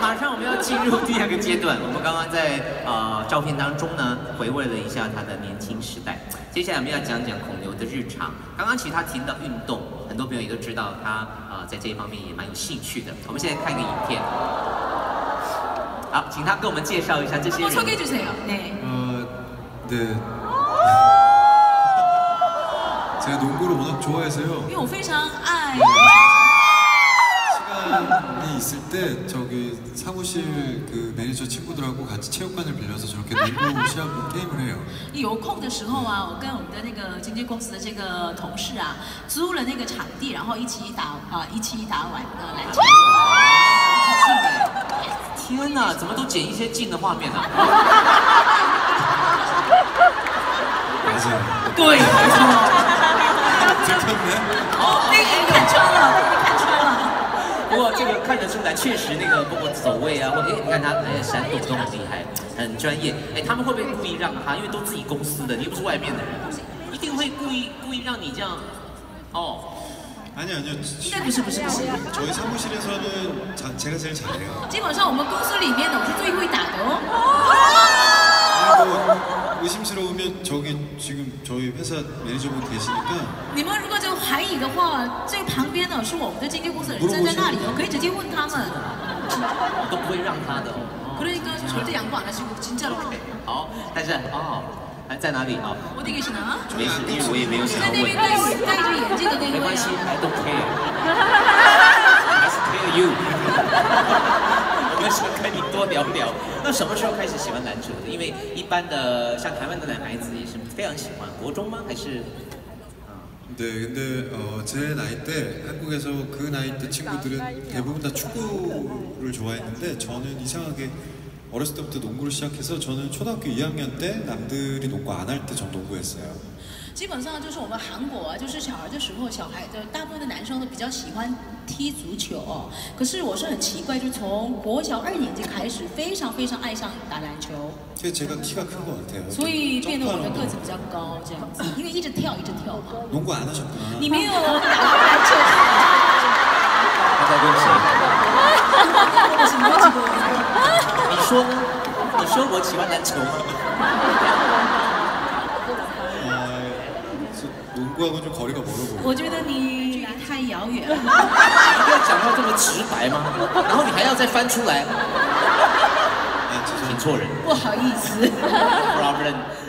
马上我们要进入第二个阶段。我们刚刚在照片当中呢，回味了一下他的年轻时代。接下来我们要讲讲孔刘的日常。刚刚其实他提到运动，很多朋友也都知道他在这一方面也蛮有兴趣的。我们现在看一个影片。好，请他跟我们介绍一下这些人。 소개해주세요. 네. 네. 제가 농구를 워낙 좋아해서요. 因为我非常爱。 시간이 있을 때 저기 사무실 그 매니저 친구들하고 같이 체육관을 빌려서 저렇게 농구 시합 게임을 해요. 有空的时候啊，我跟我们的那个经纪公司的这个同事啊，租了那个场地，然后一起打篮球。 天哪，怎么都剪一些近的画面啊？对，没错。 들켰네. 那个你看穿了，你看穿了。 不过这个看得出来，确实那个包括走位啊，或者你看他闪躲都很厉害，很专业。他们会不会故意让他？因为都自己公司的，你又不是外面的人，一定会故意让你这样？哦。 아니요. 应该不是。 저희 사무실에서는 제가 제일 잘해요. 基本上我们公司里面的我是最会打的哦。 뭐 의심스러우면 저기 지금 저희 회사 매니저분 계시니까. 你们如果就怀疑的话，这旁边呢是我们的经纪公司的人站在那里哦，可以直接问他们。 都不会让他的哦。 그러니까 절대 양보 안 하시고 진짜로. 好，但是在哪里啊？ 어디 계시나? 没事，因为我也没有想要问。 在那边戴着眼镜的那位。 没关系 ，I don't care。I care you。我们想跟你多聊聊。那什么时候开始喜欢篮球的？因为一般的像台湾的男孩子也是非常喜欢，国中吗？还是？ 네, 근데 제 나이 때 한국에서 그 나이 때 친구들은 대부분 다 축구를 좋아했는데 저는 이상하게 어렸을 때부터 농구를 시작해서 저는 초등학교 2학년 때 남들이 농구 안 할 때 전 농구했어요. 基本上就是我们韩国啊，就是小孩的时候，大部分的男生都比较喜欢踢足球哦。可是我是很奇怪，就从国小2年级开始，非常爱上打篮球。 제가 키가 큰 것 같아요. 所以变得我的个子比较高这样子，因为一直跳嘛。 농구 안 하셨구나. 你没有打过篮球？ 他在问谁？ 什么情况？ 你说我喜欢篮球吗？ 농구하고 좀 거리가 멀어 보여요. 我觉得你距离太遥远了。 你一定要讲到这么直白吗？然后你还要再翻出来？听错人。 不好意思。 Problem。